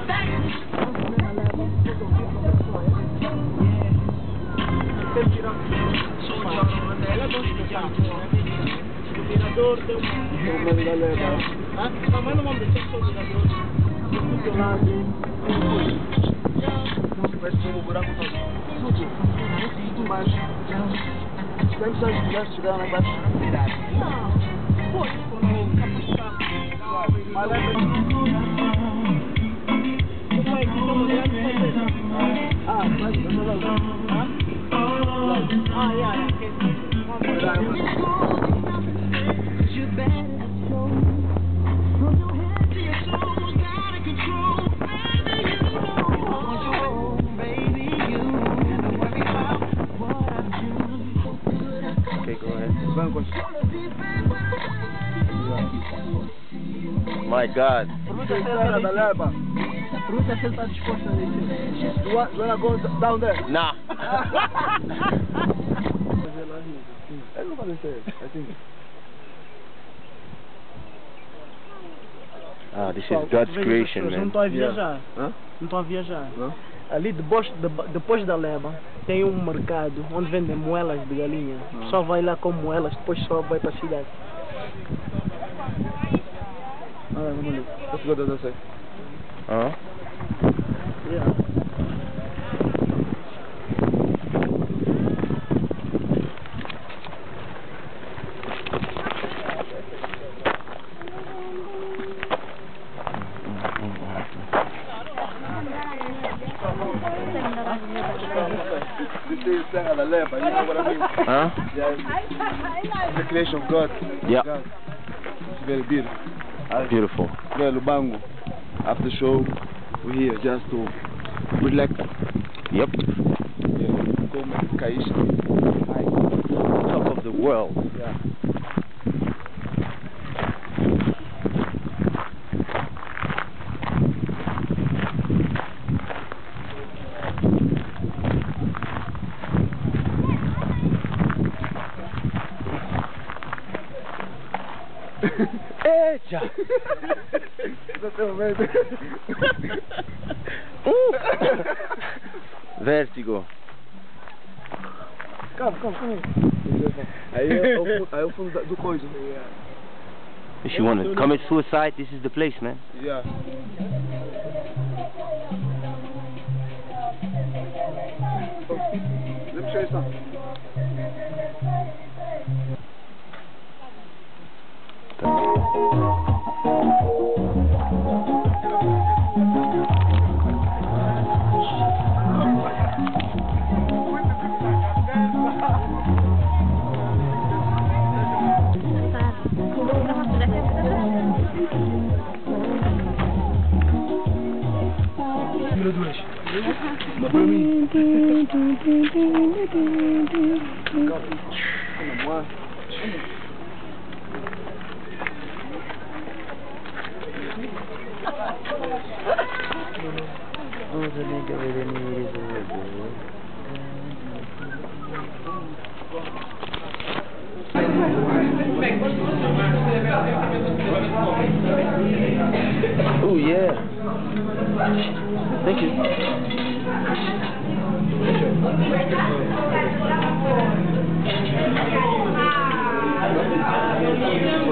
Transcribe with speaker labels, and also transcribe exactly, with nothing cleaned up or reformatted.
Speaker 1: Mirador tem um... Hã? Mas não vamos deixar só o mirador. Tudo lá. Vai ser um buraco todo. Tudo. Tudo embaixo. Tem que sair de lá, chegar lá embaixo. Não. Pô, isso não. Mas é Ah, mas não vai lá. Ah, yeah, yeah.
Speaker 2: My God.
Speaker 1: Pergunta se ela da leva. Pergunta se ele está disposto a descer. You want, you wanna go down there?
Speaker 2: Nah.
Speaker 1: Ele não vai descer, I think.
Speaker 2: Ah, this is God's creation,
Speaker 3: Não
Speaker 2: man.
Speaker 3: estão a viajar.
Speaker 1: Hã?
Speaker 3: Não estão a viajar.
Speaker 1: Não?
Speaker 3: Ali depois, de, depois da leva tem um mercado onde vendem moelas de galinha. O pessoal vai lá com moelas, depois só vai para a cidade.
Speaker 1: Ah, vamos ali. Let's go down there.
Speaker 2: Huh?
Speaker 3: Yeah.
Speaker 1: This is Serra da Leva, you know what I mean?
Speaker 2: Huh?
Speaker 1: Yeah, it's the creation of God.
Speaker 2: Yeah.
Speaker 1: God. It's very beautiful.
Speaker 2: Beautiful.
Speaker 1: Yeah, Lubango. After show, we're here just to relax.
Speaker 2: Yep.
Speaker 1: Yeah, go make Kaisha.
Speaker 2: Top of the world.
Speaker 1: Yeah.
Speaker 2: Echa!
Speaker 1: Exatamente.
Speaker 2: Vertigo.
Speaker 1: Calma, calma, calma aí. Aí é o fundo, aí é o fundo da- do coisa.
Speaker 2: If you want to commit suicide, this is the place, man.
Speaker 1: Yeah. Let me show you something. Número dois. Uma para mim. Calma.
Speaker 2: Oh yeah. Thank you.